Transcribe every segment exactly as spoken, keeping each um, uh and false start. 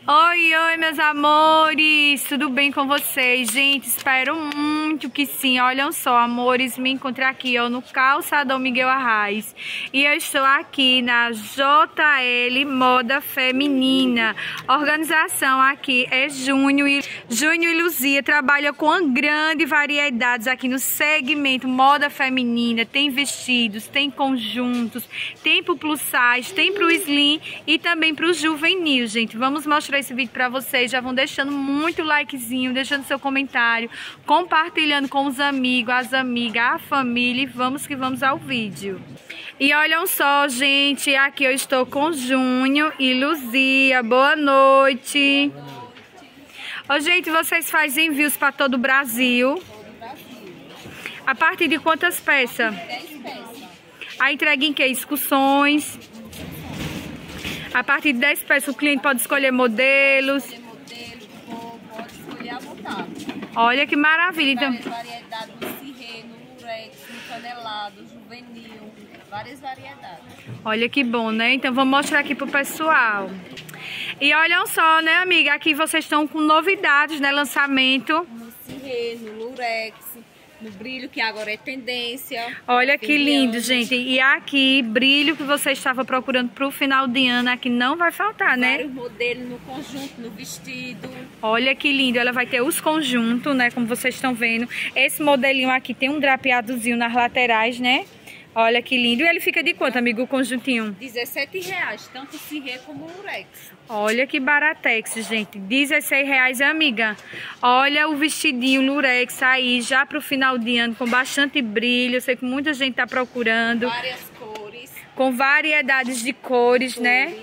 Oi, oi, meus amores, tudo bem com vocês? Gente, espero muito que sim. Olhem só, amores, me encontrei aqui, ó, no Calçadão Miguel Arraes. E eu estou aqui na J L Moda Feminina. A organização aqui é Júnior e, Júnior e Luzia. Trabalha com grande variedades aqui no segmento moda feminina. Tem vestidos, tem conjuntos, tem pro plus size, tem pro slim e também pro juvenil, gente. Vamos mostrar esse vídeo pra vocês, já vão deixando muito likezinho, deixando seu comentário, compartilhando com os amigos, as amigas, a família e vamos que vamos ao vídeo. E olhem só, gente, aqui eu estou com Júnior e Luzia. Boa noite. Boa noite. Ô, gente, vocês fazem envios para todo o Brasil? Todo o Brasil. A partir de quantas peças? dez peças. A entrega em que? Excursões? A partir de dez peças o cliente pode escolher modelos. Pode escolher modelo, pode escolher à vontade. Olha que maravilha. Então, várias variedades no cirrê, no lurex, no canelado, juvenil, várias variedades. Olha que bom, né? Então vou mostrar aqui pro pessoal. E olham só, né, amiga? Aqui vocês estão com novidades, né? Lançamento. No cirrê, no lurex. No brilho, que agora é tendência. Olha que lindo, gente. E aqui, brilho que você estava procurando para o final de ano, aqui não vai faltar, né? Vários modelos no conjunto, no vestido. Olha que lindo. Ela vai ter os conjuntos, né? Como vocês estão vendo. Esse modelinho aqui tem um drapeadozinho nas laterais, né? Olha que lindo. E ele fica de quanto, amigo, o conjuntinho? dezessete reais, tanto o cirrê como o lurex. Olha que baratex, gente. dezesseis reais, amiga. Olha o vestidinho lurex aí, já pro final de ano, com bastante brilho. Eu sei que muita gente tá procurando. Várias cores. Com variedades de cores, cores. né?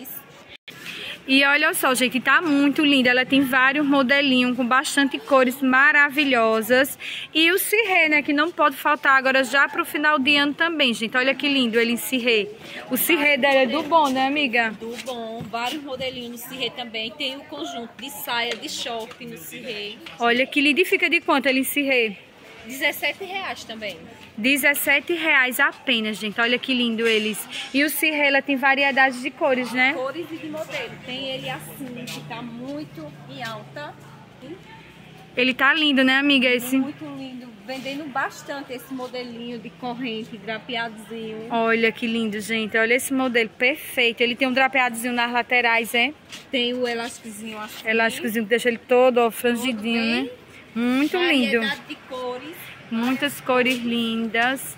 E olha só, gente, tá muito linda. Ela tem vários modelinhos com bastante cores maravilhosas. E o cirrê, né, que não pode faltar agora já pro final de ano também, gente. Olha que lindo ele em cirrê. O cirrê dela é do bom, né, amiga? Do bom. Vários modelinhos no cirrê também. Tem o conjunto de saia, de short no cirrê. Olha que lindo. E fica de quanto ele em cirrê? dezessete reais também. dezessete reais apenas, gente. Olha que lindo eles. E o cirrê, ela tem variedades de cores, né? Cores e de modelo. Tem ele assim, que tá muito em alta. Ele tá lindo, né, amiga? Esse... Muito lindo. Vendendo bastante esse modelinho de corrente, drapeadozinho. Olha que lindo, gente. Olha esse modelo perfeito. Ele tem um drapeadozinho nas laterais, é? Tem o elásticozinho assim. Elásticozinho que deixa ele todo, ó, frangidinho, né? Muito lindo. Variedade de cores. Muitas cores lindas.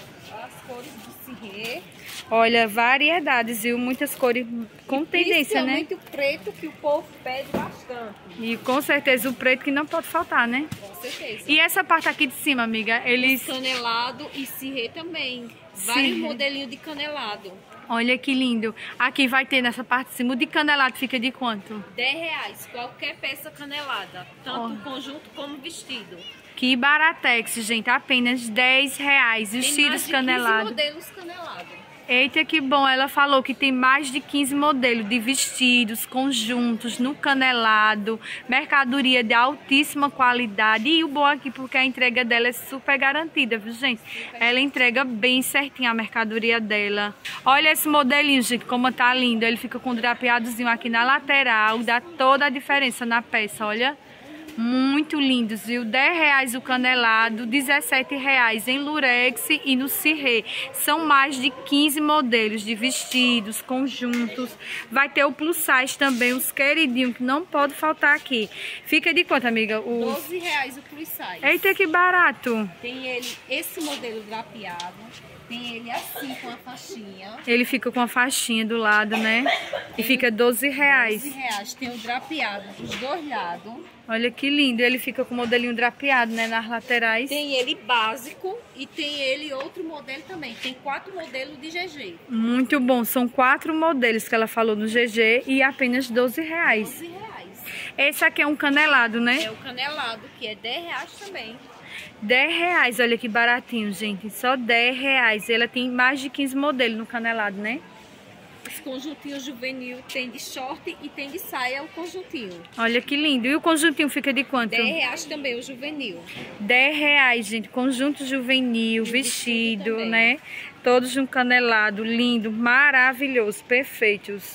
As cores do cirrê. Olha, variedades, viu? Muitas cores com tendência, né? Muito preto, que o povo pede bastante. E com certeza o preto que não pode faltar, né? Com certeza. E essa parte aqui de cima, amiga, eles... Canelado e cirrê também. Vários modelinhos de canelado. Olha que lindo. Aqui vai ter nessa parte de cima. O de canelado fica de quanto? dez reais. Qualquer peça canelada. Tanto oh. conjunto como vestido. Que baratex, gente. Apenas dez reais. Vestidos canelados. Modelos canelados. Eita, que bom. Ela falou que tem mais de quinze modelos de vestidos, conjuntos, no canelado, mercadoria de altíssima qualidade. E o bom aqui, porque a entrega dela é super garantida, viu, gente? Ela entrega bem certinho a mercadoria dela. Olha esse modelinho, gente, como tá lindo. Ele fica com um drapeadozinho aqui na lateral, dá toda a diferença na peça, olha. Muito lindos, viu? dez reais o canelado, dezessete reais em lurex e no cirrê. São mais de quinze modelos de vestidos, conjuntos. Vai ter o plus size também, os queridinhos, que não pode faltar aqui. Fica de quanto, amiga? Os... doze reais o plus size. Eita, que barato! Tem ele, esse modelo drapeado. Tem ele assim, com a faixinha. Ele fica com a faixinha do lado, né? E fica doze reais. doze reais. Tem o drapeado dos dois lados. Olha que lindo. Ele fica com o modelinho drapeado, né? Nas laterais. Tem ele básico e tem ele outro modelo também. Tem quatro modelos de G G. Muito bom. São quatro modelos que ela falou no G G e apenas doze reais. doze reais. Esse aqui é um canelado, né? É o canelado, que é dez reais também. dez reais, olha que baratinho, gente. Só dez reais. Ela tem mais de quinze modelos no canelado, né? Esse conjuntinho juvenil tem de short e tem de saia o conjuntinho. Olha que lindo. E o conjuntinho fica de quanto? dez reais também o juvenil. dez reais, gente. Conjunto juvenil, vestido, vestido né? Todos um canelado, lindo, maravilhoso, perfeitos.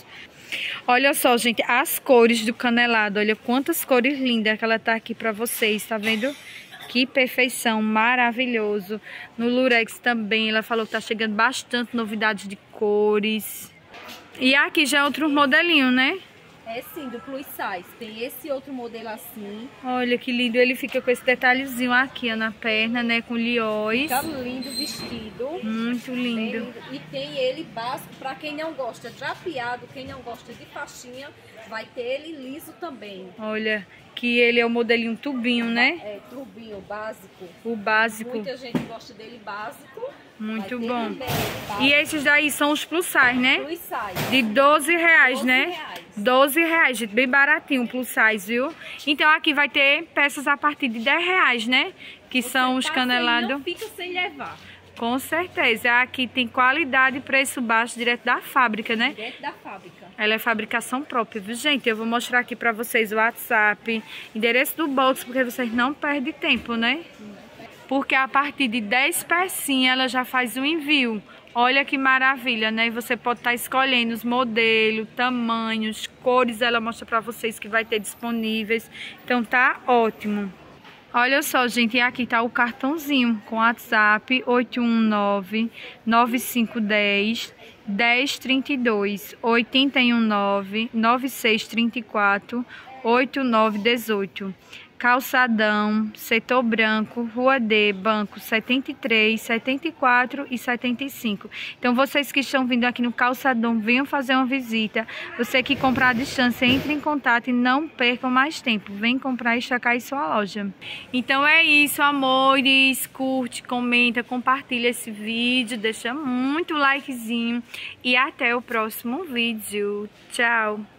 Olha só, gente, as cores do canelado. Olha quantas cores lindas que ela tá aqui pra vocês, tá vendo? Que perfeição, maravilhoso. No lurex também, ela falou que tá chegando bastante novidades de cores. E aqui já é outro modelinho, né? É sim, do plus size. Tem esse outro modelo assim. Olha que lindo, ele fica com esse detalhezinho aqui, ó, na perna, né? Com lióis. Fica lindo vestido. Muito lindo. lindo. E tem ele básico, pra quem não gosta drapeado, quem não gosta de faixinha, vai ter ele liso também. Olha, que ele é o modelinho tubinho, né? É, tubinho, básico. O básico. Muita gente gosta dele básico. Muito bom. Também, e esses daí são os plus size, né? Plus size. De doze reais, doze né? reais. doze reais, gente. Bem baratinho o plus size, viu? Então aqui vai ter peças a partir de dez reais, né? Que Você são os canelados. Não fica sem levar. Com certeza. Aqui tem qualidade e preço baixo direto da fábrica, né? Direto da fábrica. Ela é fabricação própria, viu, gente? Eu vou mostrar aqui pra vocês o WhatsApp, endereço do box, porque vocês não perdem tempo, né? Porque a partir de dez pecinhas ela já faz o envio. Olha que maravilha, né? E você pode estar escolhendo os modelos, tamanhos, cores. Ela mostra pra vocês que vai ter disponíveis. Então tá ótimo. Olha só, gente, e aqui tá o cartãozinho com WhatsApp oito um nove, nove cinco um zero, um zero três dois, oito um nove, nove seis três quatro, oito nove um oito. Calçadão, setor branco, Rua D, banco setenta e três, setenta e quatro e setenta e cinco. Então vocês que estão vindo aqui no Calçadão, venham fazer uma visita. Você que comprar à distância, entre em contato e não percam mais tempo. Vem comprar e checar em sua loja. Então é isso, amores. Curte, comenta, compartilha esse vídeo, deixa muito likezinho e até o próximo vídeo. Tchau!